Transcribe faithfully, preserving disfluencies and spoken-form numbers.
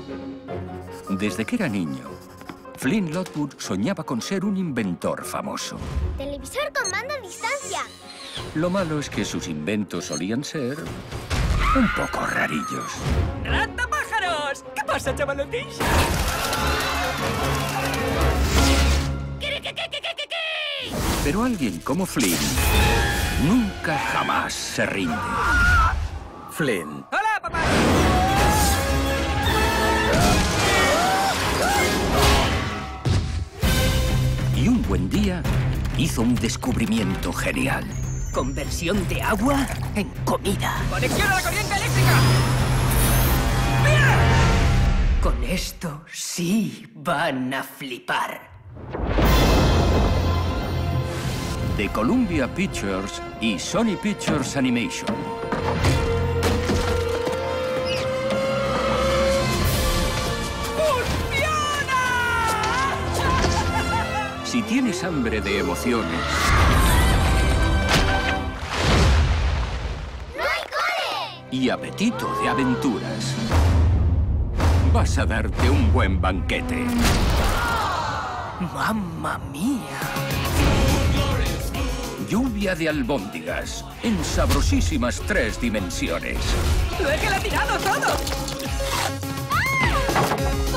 Desde que era niño, Flynn Lockwood soñaba con ser un inventor famoso. Televisor con mando a distancia. Lo malo es que sus inventos solían ser un poco rarillos. ¡Ratapájaros! ¿Qué pasa, chavalotes? Pero alguien como Flynn nunca jamás se rinde. Flynn. ¡Hola, papá! Y un buen día hizo un descubrimiento genial. Conversión de agua en comida. ¡Conexión a la corriente eléctrica! Con esto sí van a flipar. De Columbia Pictures y Sony Pictures Animation. Si tienes hambre de emociones... ¡No hay cole! Y apetito de aventuras, vas a darte un buen banquete. ¡Mamma mía! Lluvia de albóndigas en sabrosísimas tres dimensiones. ¡Lo he gelatinado todo! ¡Ah!